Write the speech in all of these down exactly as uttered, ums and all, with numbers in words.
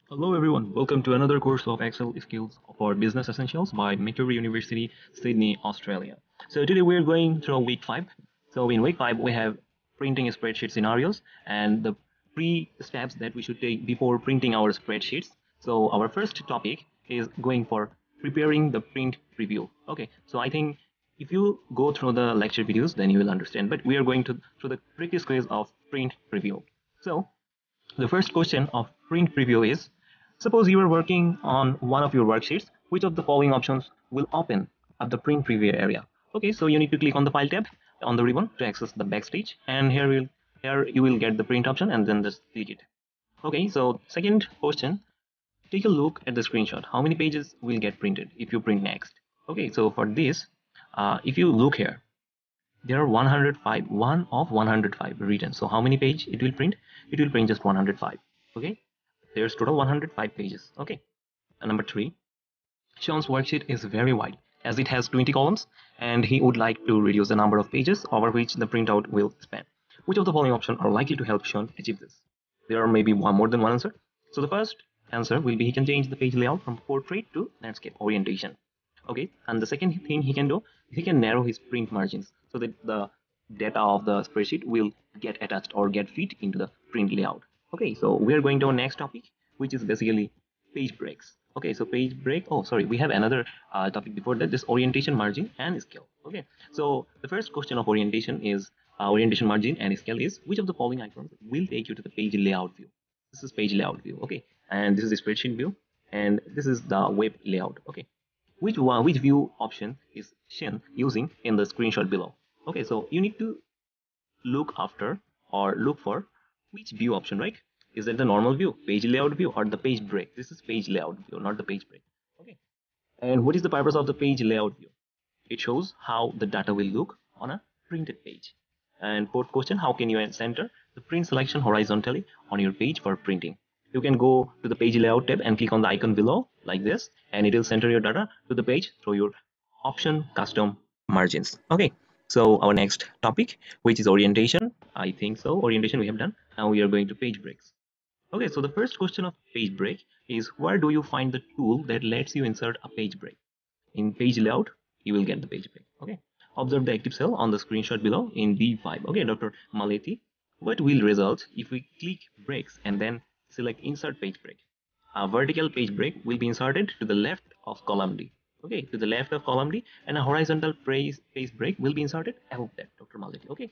Hello everyone, welcome to another course of Excel Skills for Business Essentials by Macquarie University, Sydney, Australia. So today we're going through week five. So in week five we have printing spreadsheet scenarios and the pre steps that we should take before printing our spreadsheets. So our first topic is going for preparing the print preview. Okay, so I think if you go through the lecture videos then you will understand, but we are going to through the tricky squeeze of print preview. So the first question of print preview is, suppose you are working on one of your worksheets, which of the following options will open at the print preview area? Okay, so you need to click on the file tab on the ribbon to access the backstage, and here will here you will get the print option and then just click it. Okay, so second question, take a look at the screenshot. How many pages will get printed if you print next? Okay, so for this, uh, if you look here, there are one hundred five, one of one hundred five written. So how many page it will print? It will print just one hundred five. Okay, there's total one hundred five pages. Okay, and number three, Sean's worksheet is very wide as it has twenty columns, and he would like to reduce the number of pages over which the printout will span. Which of the following options are likely to help Sean achieve this? There are maybe one more than one answer. So the first answer will be he can change the page layout from portrait to landscape orientation. Okay, and the second thing he can do, he can narrow his print margins so that the data of the spreadsheet will get attached or get fit into the print layout. Okay, so we are going to our next topic, which is basically page breaks. Okay, so page break, oh sorry, we have another uh, topic before that, this orientation, margin and scale. Okay, so the first question of orientation is uh, orientation, margin and scale is, which of the following icons will take you to the page layout view? This is page layout view. Okay, and this is the spreadsheet view, and this is the web layout. Okay, which one which view option is Shen using in the screenshot below? Okay, so you need to look after or look for which view option, right? Is it the normal view, page layout view, or the page break? This is page layout view, not the page break. Okay, and what is the purpose of the page layout view? It shows how the data will look on a printed page. And fourth question, how can you center the print selection horizontally on your page for printing? You can go to the page layout tab and click on the icon below like this, and it will center your data to the page through your option custom margins. Okay, so our next topic, which is orientation. I think so orientation we have done. Now we are going to page breaks. Okay, so the first question of page break is, where do you find the tool that lets you insert a page break? In page layout you will get the page break. Okay, observe the active cell on the screenshot below in B five. Okay, Dr. Maleti, what will result if we click breaks and then select insert page break? A vertical page break will be inserted to the left of column D. Okay, to the left of column D, and a horizontal page break will be inserted above that, Dr. Maleti. Okay,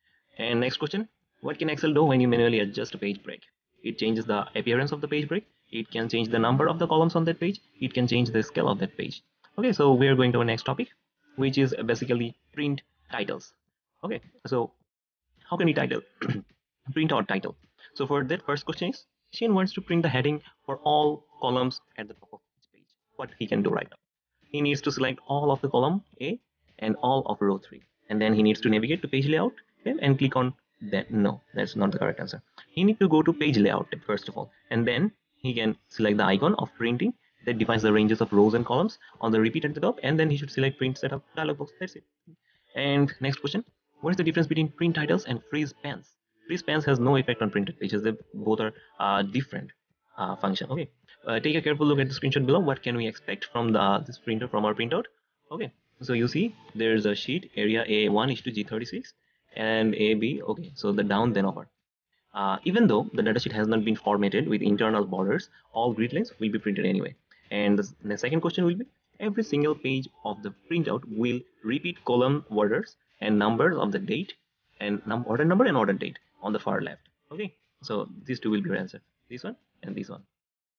and next question, what can Excel do when you manually adjust a page break? It changes the appearance of the page break. It can change the number of the columns on that page. It can change the scale of that page. Okay, so we are going to our next topic, which is basically print titles. Okay, so how can we title print our title? So for that, first question is, Shane wants to print the heading for all columns at the top of each page. What he can do right now, he needs to select all of the column A and all of row three, and then he needs to navigate to page layout and click on that. No, that's not the correct answer. He need to go to page layout first of all, and then he can select the icon of printing that defines the ranges of rows and columns on the repeat at the top, and then he should select print setup dialog box. That's it. And next question, what is the difference between print titles and freeze pans? Freeze pans has no effect on printed pages. They both are uh, different uh, function. Okay, uh, take a careful look at the screenshot below. What can we expect from the this printer, from our printout? Okay, so you see there's a sheet area A one is to G thirty-six and A B. Okay, so the down then over. Uh, even though the datasheet has not been formatted with internal borders, all grid lines will be printed anyway. And the, the second question will be, every single page of the printout will repeat column orders and numbers of the date and num order number and order date on the far left. Okay, so these two will be your answer, this one and this one.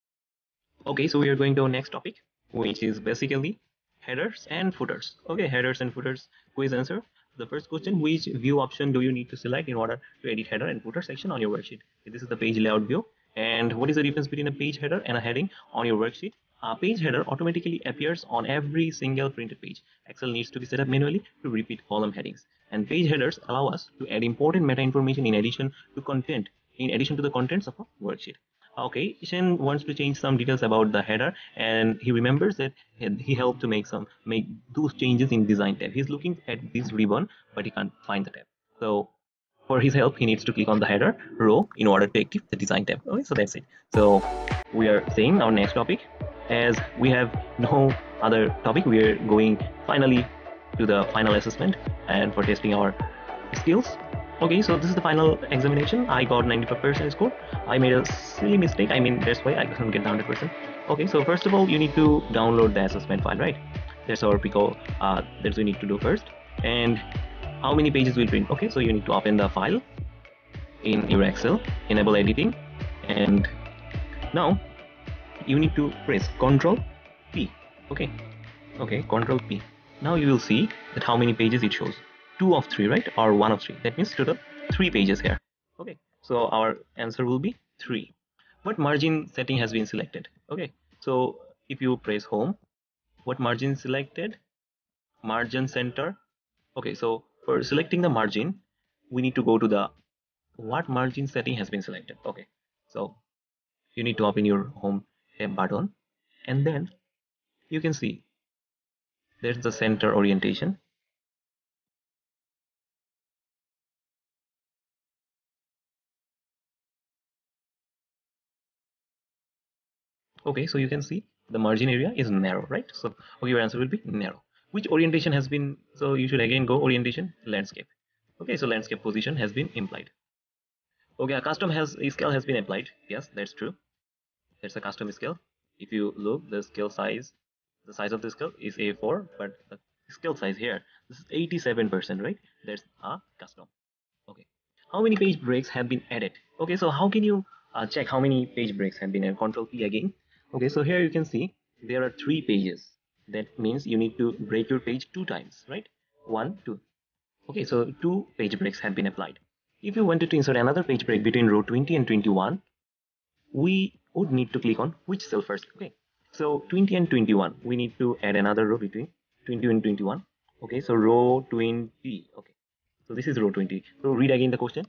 Okay, so we are going to our next topic, which is basically headers and footers. Okay, headers and footers quiz answer. The first question, which view option do you need to select in order to edit header and footer section on your worksheet? This is the page layout view. And what is the difference between a page header and a heading on your worksheet? A page header automatically appears on every single printed page. Excel needs to be set up manually to repeat column headings. And page headers allow us to add important meta information in addition to content, in addition to the contents of a worksheet. Okay, Shen wants to change some details about the header, and he remembers that he helped to make some make those changes in design tab. He's looking at this ribbon, but he can't find the tab. So for his help, he needs to click on the header row in order to activate the design tab. Okay, so that's it. So we are saying our next topic. As we have no other topic, we are going finally to the final assessment and for testing our skills. Okay, so this is the final examination. I got ninety-five percent score. I made a silly mistake. I mean, that's why I couldn't get the one hundred percent. Okay, so first of all, you need to download the assessment file, right? That's our pico. Uh, that's what we need to do first. And how many pages will print? Okay, so you need to open the file in your Excel, enable editing, and now you need to press Ctrl P. Okay, okay, Ctrl P. Now you will see that how many pages it shows. Two of three, right? Or one of three. That means total three pages here. Okay, so our answer will be three. What margin setting has been selected? Okay, so if you press home, what margin selected? Margin center. Okay, so for selecting the margin, we need to go to the what margin setting has been selected. Okay, so you need to open your home tab button, and then you can see there's the center orientation. Okay, so you can see the margin area is narrow, right? So okay, your answer will be narrow. Which orientation has been, so you should again go orientation landscape. Okay, so landscape position has been implied. Okay, a custom has a scale has been applied. Yes, that's true. That's a custom scale. If you look, the scale size, the size of the scale is A four, but the scale size here, this is eighty-seven percent, right? That's a custom. Okay. How many page breaks have been added? Okay, so how can you uh, check how many page breaks have been added? Control P again. Okay, so here you can see there are three pages. That means you need to break your page two times, right? One, two. Okay, so two page breaks have been applied. If you wanted to insert another page break between row twenty and twenty-one, we would need to click on which cell first. Okay, so twenty and twenty-one, we need to add another row between twenty and twenty-one. Okay, so row twenty. Okay, so this is row twenty. So read again the question.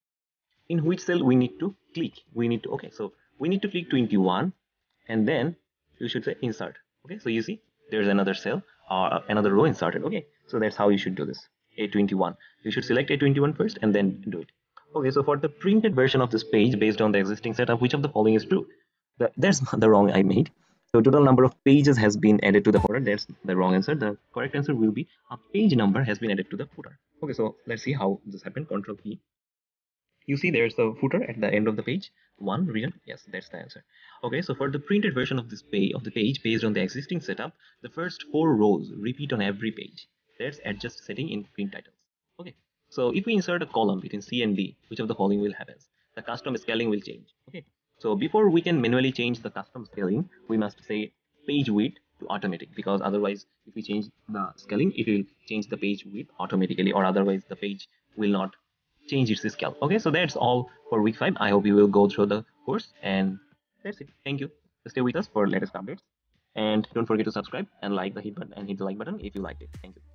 In which cell we need to click? We need to, okay, so we need to click twenty-one, and then you should say insert. Okay, so you see there's another cell or uh, another row inserted. Okay, so that's how you should do this. A twenty-one, you should select A twenty-one first and then do it. Okay, so for the printed version of this page based on the existing setup, which of the following is true? The, that's the wrong I made. So total number of pages has been added to the footer. That's the wrong answer. The correct answer will be a page number has been added to the footer. Okay, so let's see how this happened. Control P. You see there's the footer at the end of the page. One region. Yes, that's the answer. Okay, so for the printed version of this page of the page based on the existing setup, the first four rows repeat on every page. That's adjust setting in print titles. Okay, so if we insert a column between C and D, which of the following will happen? The custom scaling will change. Okay, so before we can manually change the custom scaling, we must say page width to automatic, because otherwise if we change the scaling, it will change the page width automatically, or otherwise the page will not change its scale. Okay, so that's all for week five. I hope you will go through the course, and that's it. Thank you. Stay with us for latest updates, and don't forget to subscribe and like the hit button and hit the like button if you liked it. Thank you.